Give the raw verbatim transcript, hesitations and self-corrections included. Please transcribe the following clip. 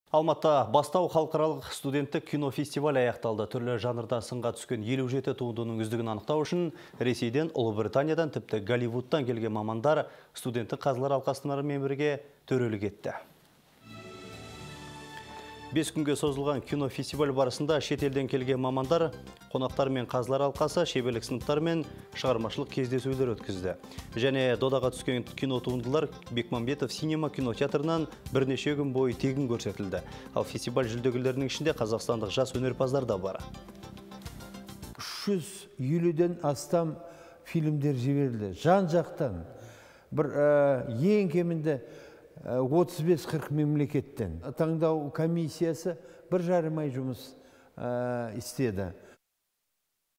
Алматыда Бастау халықаралық студенттік кино фестивалі аяқталды. Түрлі жанрда сынға түскен елу жеті туындының үздігін анықтау үшін Ресейден, Ұлыбританиядан, тіпті Голливудтан келген мамандар студенттік қазылар алқасының бірге төрелік етті. Бес күнге созылған кино фестиваль барысында шетелден келген мамандар қонақтар мен қазылар алқасы шеберлік сыныптар мен шығармашылық кездесулер өткізді. Және додаға түскен кино туындылар Бекмамбетов синема кинотеатрынан бірнеше күн бойы тегін көрсетілді. Ал фестиваль жүлдегерлерінің ішінде қазақстандық жас өнерпаздар да бар. үш жүз елуден астам фильмдер жіберілді. Жан жақтан бір ең кемінде отыз бес қырық мемлекеттен. Таңдау комиссиясы бір жарым ай жұмыс істеді.